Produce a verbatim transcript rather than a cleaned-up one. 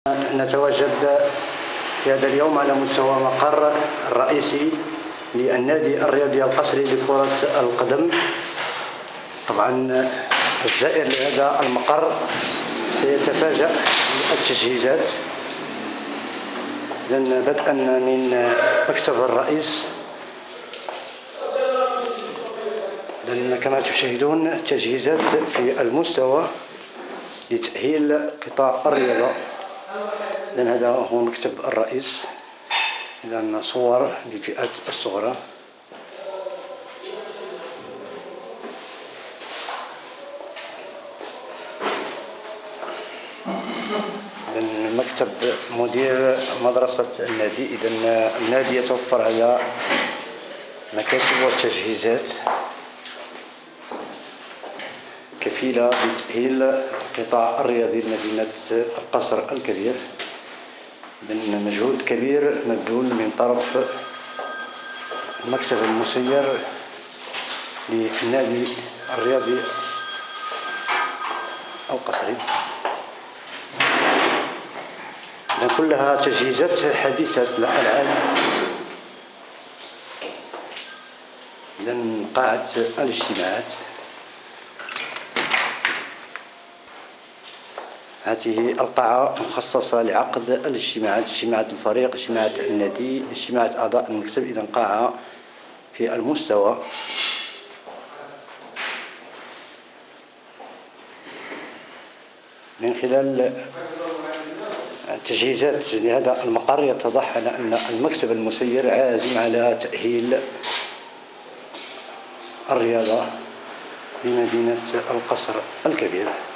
نتواجد في هذا اليوم على مستوى مقر الرئيسي للنادي الرياضي القصري لكرة القدم. طبعا الزائر لهذا المقر سيتفاجأ بالتجهيزات، لأن بدءا من مكتب الرئيس، لأن كما تشاهدون تجهيزات في المستوى لتأهيل قطاع الرياضة. لأن هذا هو مكتب الرئيس، إذا صور للفئات الصغرى. إذا مكتب مدير مدرسة النادي. إذا النادي يتوفر على مكاتب والتجهيزات كفيلة بتأهيل القطاع الرياضي لمدينة القصر الكبير، من مجهود كبير مبذول من طرف المكتب المسير للنادي الرياضي القصري. كلها تجهيزات حديثة الألعاب. إذن قاعة الاجتماعات، هذه القاعة مخصصة لعقد الاجتماعات، اجتماعات الفريق، اجتماعات النادي، اجتماعات أعضاء المكتب. إذن قاعة في المستوى. من خلال التجهيزات لهذا المقر يتضح على أن المكتب المسير عازم على تأهيل الرياضة بمدينة القصر الكبير.